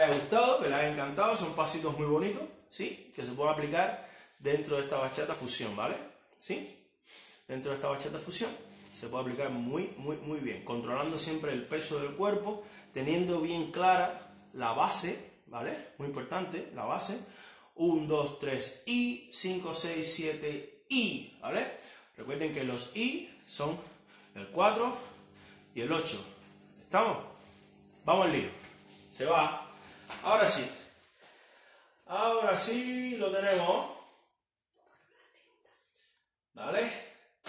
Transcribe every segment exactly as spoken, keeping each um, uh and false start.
les haya gustado, que les haya encantado, son pasitos muy bonitos, ¿sí? Que se pueden aplicar dentro de esta bachata fusión, ¿vale? ¿Sí? Dentro de esta bachata fusión se puede aplicar muy, muy, muy bien, controlando siempre el peso del cuerpo, teniendo bien clara la base, ¿vale? Muy importante, la base. uno, dos, tres, I, cinco, seis, siete, I, ¿vale? Recuerden que los I son el cuatro y el ocho. ¿Estamos? Vamos al lío. Se va. Ahora sí. Ahora sí lo tenemos. ¿Vale?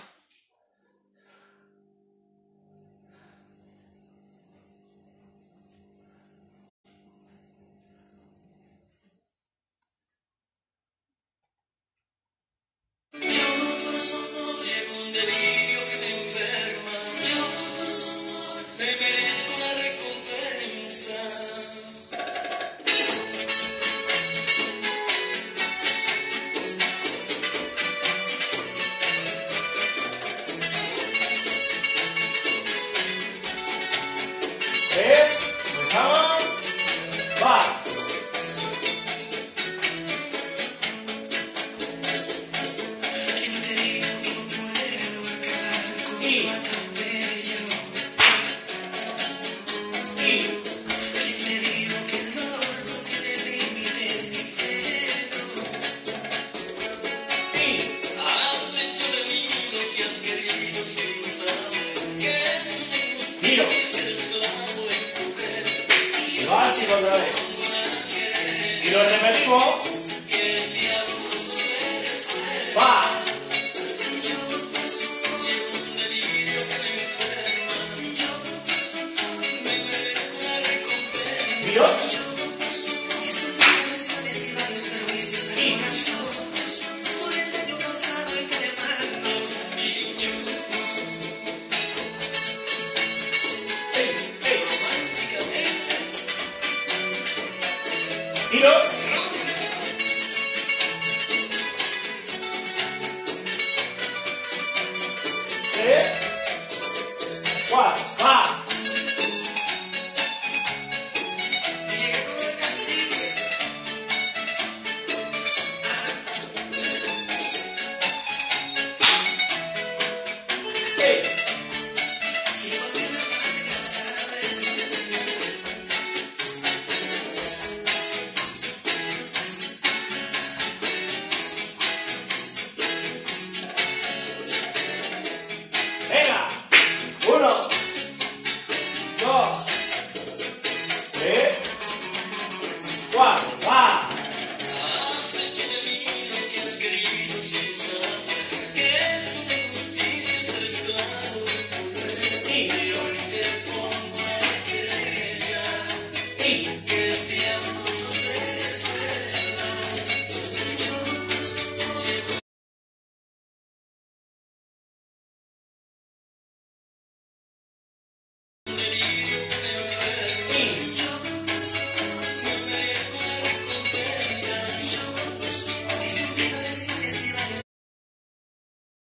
Tres, comenzamos, va. Y, y, giro. Y va así otra vez. Y lo repetimos. Va. Giro. Y. Ey, ey. Giro.